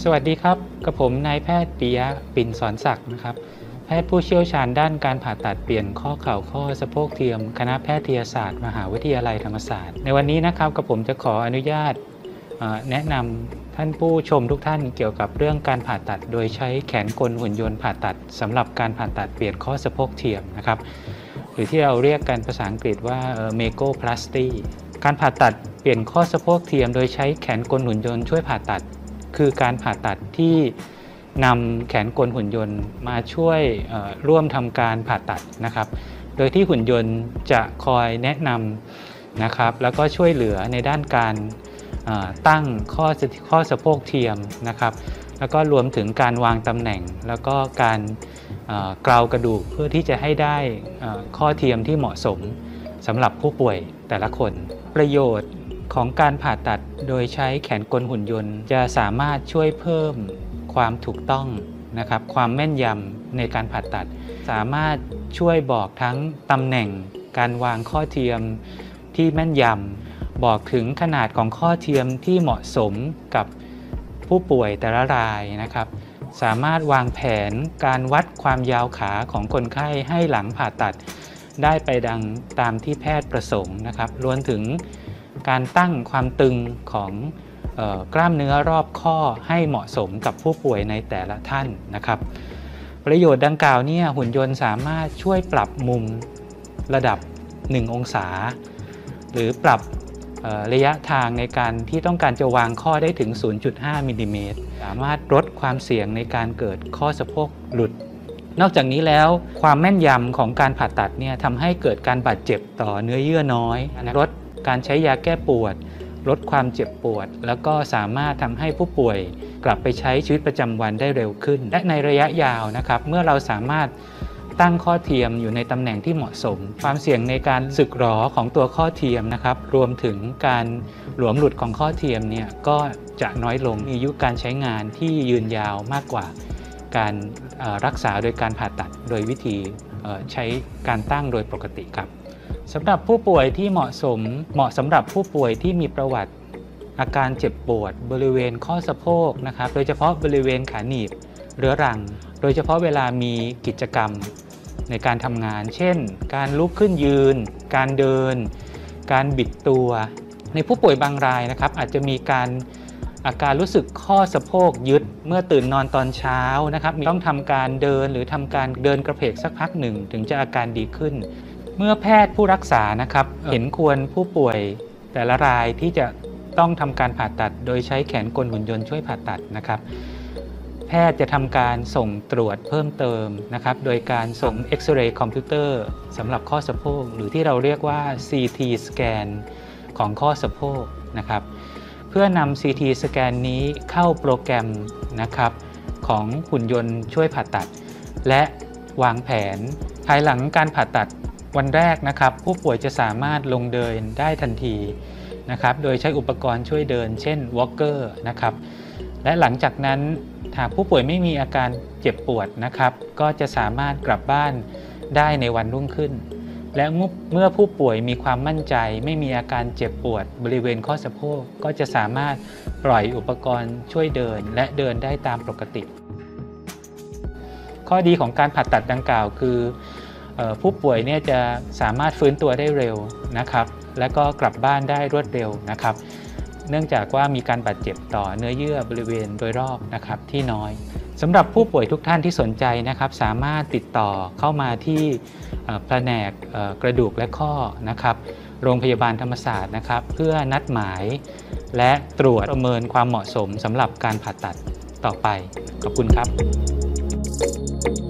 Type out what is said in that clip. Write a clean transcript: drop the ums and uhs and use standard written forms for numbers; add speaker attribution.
Speaker 1: สวัสดีครับกับผมนายแพทย์ปิยะปิ่นสอนศักดิ์นะครับแพทย์ผู้เชี่ยวชาญด้านการผ่าตัดเปลี่ยนข้อเข่าข้อสะโพกเทียมคณะแพทยศาสตร์มหาวิทยาลัยธรรมศาสตร์ในวันนี้นะครับกับผมจะขออนุญาตแนะนำท่านผู้ชมทุกท่านเกี่ยวกับเรื่องการผ่าตัดโดยใช้แขนกลหุ่นยนต์ผ่าตัดสำหรับการผ่าตัดเปลี่ยนข้อสะโพกเทียมนะครับหรือที่เราเรียกกันภาษาอังกฤษว่าเมโกพลาสตีการผ่าตัดเปลี่ยนข้อสะโพกเทียมโดยใช้แขนกลหุ่นยนต์ช่วยผ่าตัดคือการผ่าตัดที่นำแขนกลหุ่นยนต์มาช่วยร่วมทำการผ่าตัดนะครับโดยที่หุ่นยนต์จะคอยแนะนำนะครับแล้วก็ช่วยเหลือในด้านการตั้งข้อสะโพกเทียมนะครับแล้วก็รวมถึงการวางตำแหน่งแล้วก็การเกลากระดูกเพื่อที่จะให้ได้ข้อเทียมที่เหมาะสมสำหรับผู้ป่วยแต่ละคนประโยชน์ของการผ่าตัดโดยใช้แขนกลหุ่นยนต์จะสามารถช่วยเพิ่มความถูกต้องนะครับความแม่นยำในการผ่าตัดสามารถช่วยบอกทั้งตำแหน่งการวางข้อเทียมที่แม่นยำบอกถึงขนาดของข้อเทียมที่เหมาะสมกับผู้ป่วยแต่ละรายนะครับสามารถวางแผนการวัดความยาวขาของคนไข้ให้หลังผ่าตัดได้ไปดังตามที่แพทย์ประสงค์นะครับรวมถึงการตั้งความตึงของกล้ามเนื้อรอบข้อให้เหมาะสมกับผู้ป่วยในแต่ละท่านนะครับประโยชน์ดังกล่าวเนี่ยหุ่นยนต์สามารถช่วยปรับมุมระดับ1องศาหรือปรับระยะทางในการที่ต้องการจะวางข้อได้ถึง 0.5 มิลลิเมตรสามารถลดความเสี่ยงในการเกิดข้อสะโพกหลุดนอกจากนี้แล้วความแม่นยำของการผ่าตัดเนี่ยทำให้เกิดการบาดเจ็บต่อเนื้อเยื่อน้อยลดการใช้ยาแก้ปวดลดความเจ็บปวดแล้วก็สามารถทำให้ผู้ป่วยกลับไปใช้ชีวิตประจำวันได้เร็วขึ้นและในระยะยาวนะครับเมื่อเราสามารถตั้งข้อเทียมอยู่ในตำแหน่งที่เหมาะสมความเสี่ยงในการสึกหรอของตัวข้อเทียมนะครับรวมถึงการหลวมหลุดของข้อเทียมเนี่ยก็จะน้อยลงมีอายุการใช้งานที่ยืนยาวมากกว่าการรักษาโดยการผ่าตัดโดยวิธีใช้การตั้งโดยปกติครับสำหรับผู้ป่วยที่เหมาะสำหรับผู้ป่วยที่มีประวัติอาการเจ็บปวดบริเวณข้อสะโพกนะครับโดยเฉพาะบริเวณขาหนีบเรื้อรังโดยเฉพาะเวลามีกิจกรรมในการทำงานเช่นการลุกขึ้นยืนการเดินการบิดตัวในผู้ป่วยบางรายนะครับอาจจะมีอาการรู้สึกข้อสะโพกยึดเมื่อตื่นนอนตอนเช้านะครับต้องทำการเดินหรือทำการเดินกระเพกสักพักหนึ่งถึงจะอาการดีขึ้นเมื่อแพทย์ผู้รักษานะครับเห็นควรผู้ป่วยแต่ละรายที่จะต้องทำการผ่าตัดโดยใช้แขนกลหุ่นยนต์ช่วยผ่าตัดนะครับแพทย์จะทำการส่งตรวจเพิ่มเติมนะครับโดยการส่งเอ็กซเรย์คอมพิวเตอร์สำหรับข้อสะโพกหรือที่เราเรียกว่า CT สแกนของข้อสะโพกนะครับเพื่อนำ CT สแกนนี้เข้าโปรแกรมนะครับของหุ่นยนต์ช่วยผ่าตัดและวางแผนภายหลังการผ่าตัดวันแรกนะครับผู้ป่วยจะสามารถลงเดินได้ทันทีนะครับโดยใช้อุปกรณ์ช่วยเดินเช่นวอล์กเกอร์นะครับและหลังจากนั้นหากผู้ป่วยไม่มีอาการเจ็บปวดนะครับก็จะสามารถกลับบ้านได้ในวันรุ่งขึ้นและเมื่อผู้ป่วยมีความมั่นใจไม่มีอาการเจ็บปวดบริเวณข้อสะโพกก็จะสามารถปล่อยอุปกรณ์ช่วยเดินและเดินได้ตามปกติข้อดีของการผ่าตัดดังกล่าวคือผู้ป่วยเนี่ยจะสามารถฟื้นตัวได้เร็วนะครับและก็กลับบ้านได้รวดเร็วนะครับเนื่องจากว่ามีการบาดเจ็บต่อเนื้อเยื่อบริเวณโดยรอบนะครับที่น้อยสำหรับผู้ป่วยทุกท่านที่สนใจนะครับสามารถติดต่อเข้ามาที่แผนกกระดูกและข้อนะครับโรงพยาบาลธรรมศาสตร์นะครับเพื่อนัดหมายและตรวจประเมินความเหมาะสมสำหรับการผ่าตัดต่อไปขอบคุณครับ